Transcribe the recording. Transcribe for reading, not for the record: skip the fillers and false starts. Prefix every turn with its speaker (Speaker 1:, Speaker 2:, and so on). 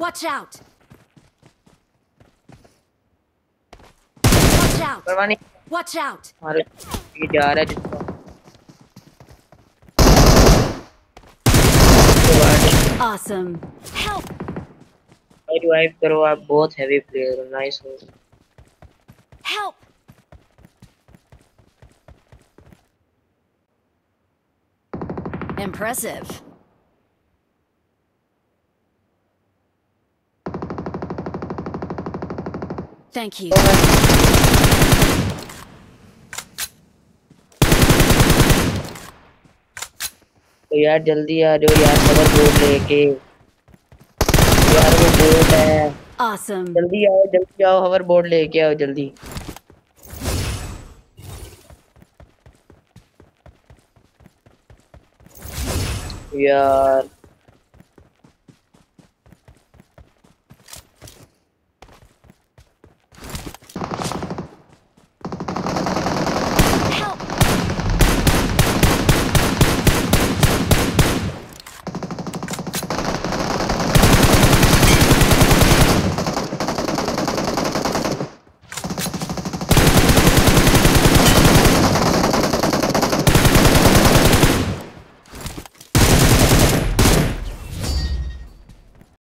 Speaker 1: Watch out! Watch out!
Speaker 2: परवाह नहीं,
Speaker 1: Watch out!
Speaker 2: हमारे ये जा रहा है जिसको
Speaker 1: Awesome! Help!
Speaker 2: रिवाइव करो, आप बहुत हैवी प्लेयर हो। नाइस हो।
Speaker 1: Help! Impressive. Thank you.
Speaker 2: तो यार जल्दी आ जाओ यार, खबर बोर्ड लेके। यार वो बोर्ड है,
Speaker 1: Awesome.
Speaker 2: जल्दी आओ, खबर बोर्ड लेके आओ जल्दी। यार